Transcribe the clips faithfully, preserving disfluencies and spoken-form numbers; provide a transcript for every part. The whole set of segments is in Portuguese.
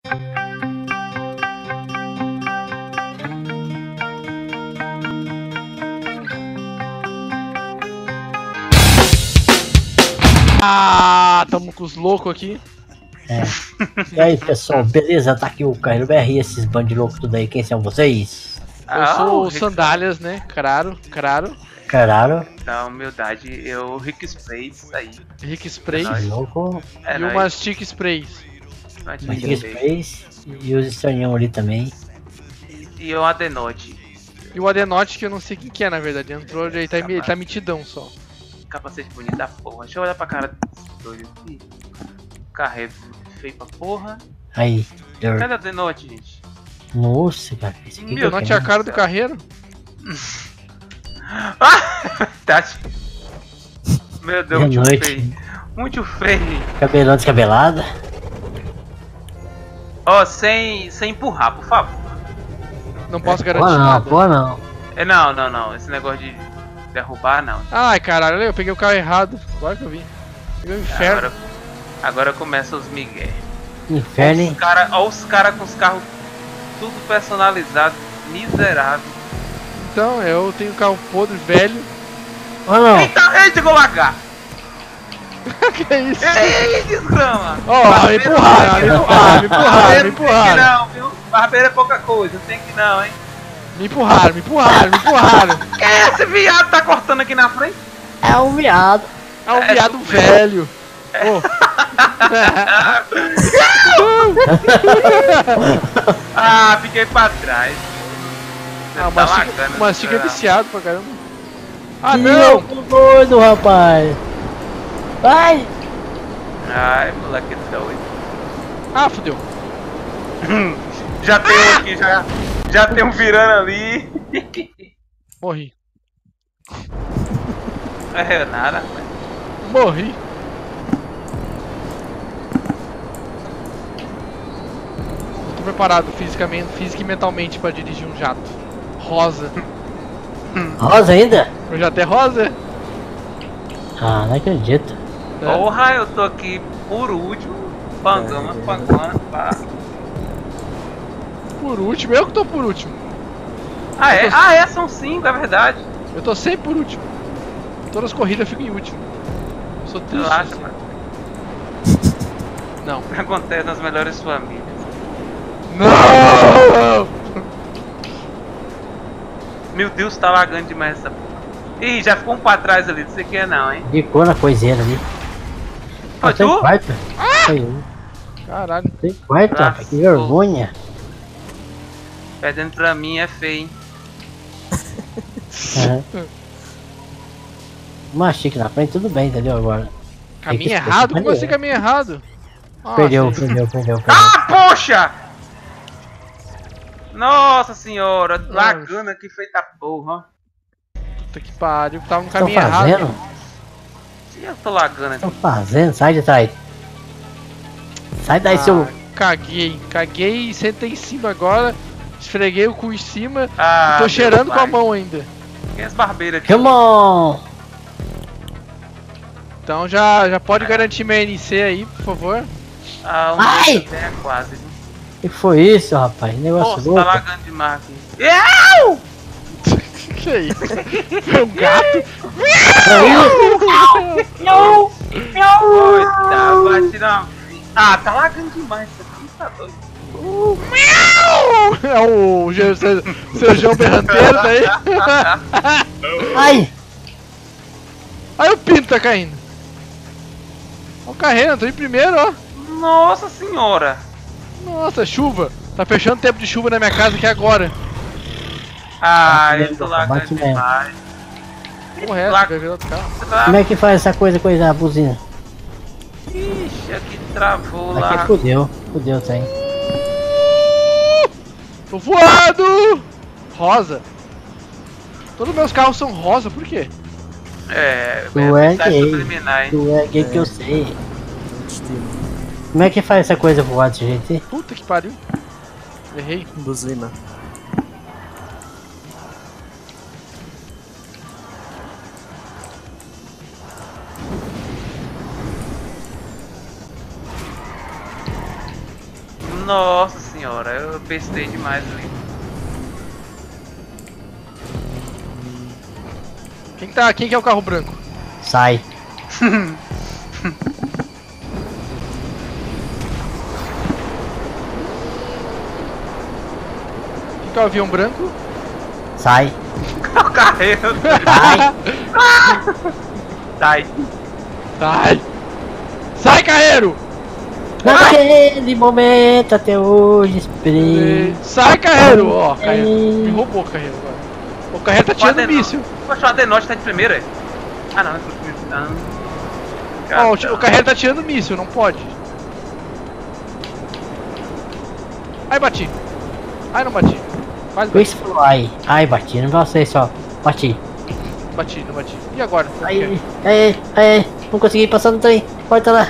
Ah, tamo com os loucos aqui. É. E aí, pessoal, beleza? Tá aqui o Carreiro B R, esses bandos loucos tudo aí, quem são vocês? Eu sou o Sandálias, né? Claro, claro. Caralho. Na humildade, eu Rick Sprays aí. Rick Spray É louco. É e nóis. o Mastic Sprays. Mastic Sprays e os estranhão ali também. E o Adenote. E o Adenote, que eu não sei quem que é, na verdade. Entrou, ele tá, ele tá mitidão só. Capacete bonito da porra. Deixa eu olhar pra cara desses dois aqui. Carreiro feio pra porra. Aí. Cadê o Adenote, gente? Nossa, cara. Esse aqui Meu, Adenote é a cara do Carreiro. Ah, Tati. Meu Deus, muito noite. feio. Muito feio. Cabelão descabelado. Ó, oh, sem, sem empurrar, por favor. Não posso É, garantir pô, não, nada. pô, não. É, não, não, não. Esse negócio de derrubar, não. Ai, caralho, eu peguei o carro errado. Agora que eu vi. Peguei o inferno. Agora, agora começa os migué. Inferno, Olha hein? os caras cara com os carros tudo personalizado, miserável. Então, eu tenho um carro podre, velho. Ô, não. Eita, eita, vou largar! Que é isso? Ei, desgrama! Ó, me empurraram, me empurraram, me empurraram, me Barbeiro tem que empurraram. não, viu? Barbeiro é pouca coisa, tem que não, hein? Me empurraram, me empurraram, me empurraram. Quem é esse viado que tá cortando aqui na frente? É um viado. É um É, viado tudo velho. Ô. Ah, fiquei pra trás. Você Ah, tá mas lagando, fica, mas fica desgrama. viciado pra caramba. Ah, Ih, não! eu tô doido, rapaz. Vai. Ai, moleque doido. Ah, fodeu. Já tem um aqui, já, já tem um virando ali. Morri. É nada, mas... Morri. Tô preparado fisicamente, física e mentalmente pra dirigir um jato. Rosa. Rosa ainda? O jato é rosa? Ah, não acredito. É. Porra, eu tô aqui por último, pangando, pangando, pá. Por último, eu que tô por último. Ah é? Ah é, são cinco, é verdade. Eu tô sempre por último. Todas as corridas eu fico em último. Eu sou triste. Relaxa, assim. mano. Não. Acontece nas melhores famílias. Não! Meu Deus, tá lagando demais essa porra. Ih, já ficou um pra trás ali, não sei o que é não, hein? Ficou na coiseira ali. Foi Ah, tem tu? quarto? Foi eu. Caralho. Tem quarto, Ah, rapaz. Que vergonha. Perdendo pra mim é feio, hein? Uhum. Mastique na frente, tudo bem, entendeu? Agora. Caminho que- errado? Como perdeu. assim caminho errado? Ah, Perdeu, sim. perdeu, perdeu, perdeu. Ah, poxa! Nossa senhora, lagando aqui feita porra, ó. Puta que pariu, tava no Estão caminho errado. fazendo? E eu tô lagando aqui. Estão fazendo? Sai de trás. Sai daí, Ah, seu. Caguei, caguei e sentei em cima agora. Esfreguei o cu em cima. Ah, e tô meu cheirando com a pai. mão ainda. Quem é esse barbeiro aqui? Come on! Então já, já pode garantir meu N C aí, por favor. Ah, um Ai! também é quase. Viu? O que foi isso, rapaz? Negócio Nossa, tá louco. lagando demais aqui. Eu! Que é isso? Foi um gato? Não! Coitado, vai tirar. Ah, tá lagando demais isso aqui, tá doido. É o Ge- seu, seu João Berranteiro daí. Ai! Aí o Pinto tá caindo. Ó o carreiro, tô em primeiro, ó. Nossa senhora. Nossa, chuva. Tá fechando tempo de chuva na minha casa aqui agora. Ah, Bate eu tô mesmo, lagando bate mesmo. demais. O resto, Lag- vai virar outro carro. Você tá- Como é que faz essa coisa, coisa, a buzina? Ixi, aqui travou Aqui lá. fudeu, fudeu, tem. Tô voando! Rosa. Todos meus carros são rosa, por quê? É, Tu é é mensagem gay. subliminar, hein? Tu é gay que eu sei. Como é que faz essa coisa voar desse jeito aí? Puta que pariu. Errei. Buzina. Nossa senhora, eu bestei demais ali. Quem tá, quem que é o carro branco? Sai. Quem que é o avião branco? Sai. O carreiro. Sai. Sai. Sai! Sai, carreiro! Naquele momento até hoje esperei. Sai, carreiro! Ó, carreiro. Me roubou o carreiro agora. O carreiro tá tirando míssil. Poxa, o Adenote tá de primeira? é? Ah não, é pro primeiro. Ah, Ó, o, o carreiro tá tirando míssil, não pode. Ai, bati. Ai, não bati. Quase Por bati. isso falou ai. Ai, bati. Não gostei só. Bati. Bati, não bati. E agora? Como que Ai, ai, ai. Não consegui passar no trem. Corta lá.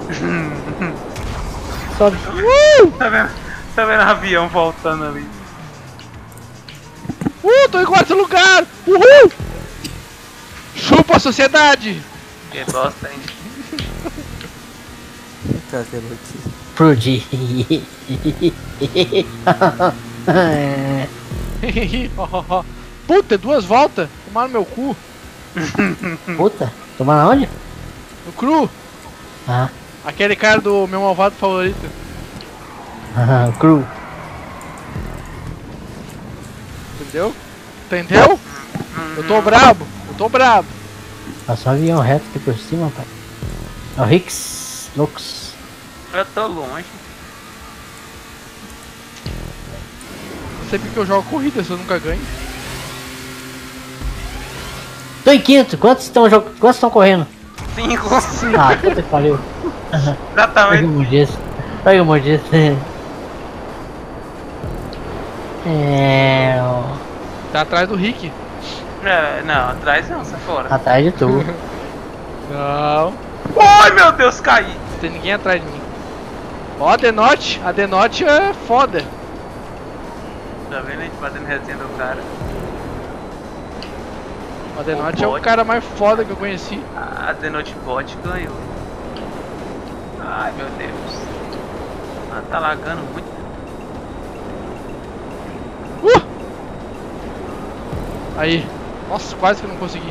Sobe. Uh! Tá vendo? Tá vendo o avião voltando ali? Uh, tô em quarto lugar! Uhul! Chupa a sociedade! Que bosta, hein? Explodi. Puta, duas voltas? Tomaram meu cu. Puta. Tomar na onde? No cru. Ah. Aquele cara do meu malvado favorito. Ah, cru. Entendeu? Entendeu? Eu tô brabo. Eu tô brabo. Passou um avião reto aqui por cima, pai. É o Rix. Lux. Eu tô longe. Não sei porque eu jogo corrida se eu nunca ganho. Tô em quinto. Quantos estão jog... Quantos estão correndo? Cinco. Ah, puta que pariu. Pega Exatamente. um disso. Pega um disso. É. Tá atrás do Rick. É, não, atrás não, sai fora. Atrás de tu. Não. Ai meu Deus, caí. Não tem ninguém atrás de mim. Ó, a Denote. A Denote é foda. Tá vendo a gente fazendo resenha do cara? A Denote é o bot. cara mais foda que eu conheci. A Denote Bot ganhou. Ai meu Deus. Ah, tá lagando muito. Uh! Aí. Nossa, quase que eu não consegui.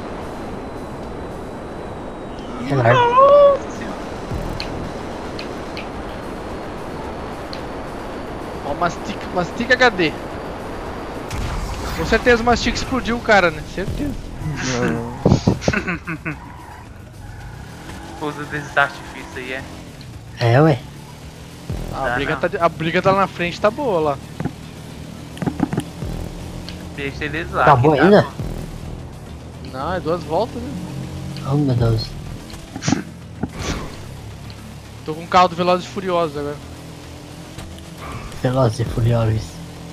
Relaxa. Nossa senhora. Ó, Mastica, Mastica H D. Com certeza o Mastica explodiu o cara, né? Certeza. Usa desses artifícios aí, é. É, ué. A, Ah, briga não. tá, a briga tá lá na frente, tá boa lá. Deixa eles lá. Acabou que tá ainda? bom. Não, é duas voltas, né? Oh, meu Deus. Tô com o carro do Velozes e Furiosos agora. Velozes e Furiosos.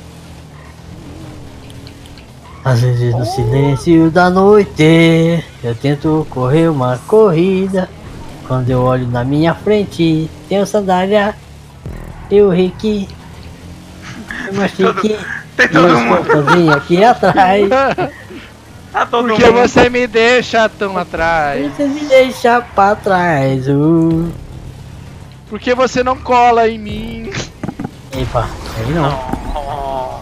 Às vezes no silêncio da noite eu tento correr uma corrida. Quando eu olho na minha frente tem o Sandália e o Rick e o Mastique Tem e todo eu mundo. estou sozinho aqui atrás. Tá todo Porque mundo. você me deixa tão atrás? Você me deixa pra trás. Uh. Porque você não cola em mim? Epa, aí não, Não.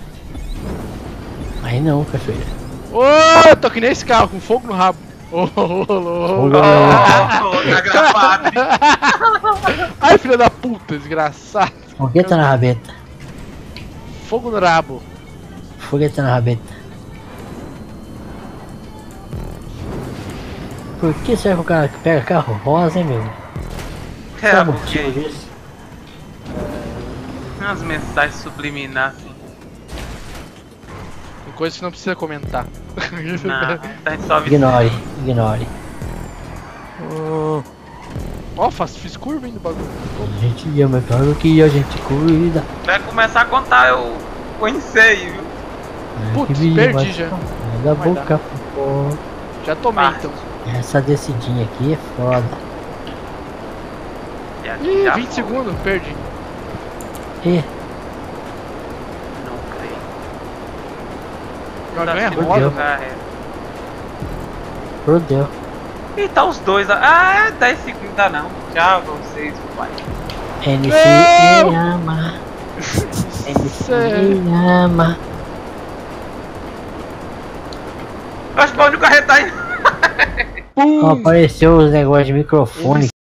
aí não, cachoeira. Ô, eu tô que nem esse carro, com fogo no rabo. Ô, ô, ô, Fogo ô. no rabo. Oh, tá gravado. Ai, filha da puta, desgraçado. Fogueta na rabeta. Fogo no rabo. Fogueta na rabeta. Por que será que o cara que pega carro rosa, hein, meu? É, Qual o motivo porque disso? umas mensagens subliminares assim. Tem coisa que não precisa comentar. Não, a gente só avisa. Ignore, ignore. Ó, faço, fiz curva ainda do bagulho. A gente ama, é claro que a gente cuida. Vai começar a contar, eu conheci, viu? É, Putz, que viva perdi essa- já. é Da Vai boca pro fora. Já tomei Ah. então. Essa descidinha aqui é foda. E aqui Ih, já vinte foi. segundos, perdi. E Não creio. Joga é Acho que não roda, Fudeu. mano. carrega. fodeu. E tá os dois. Ah, dez segundos dá não. Tchau, vocês, pai. N C me ama. N C me ama. Acho que o carro tá indo. Ó, apareceu os negócios de microfone.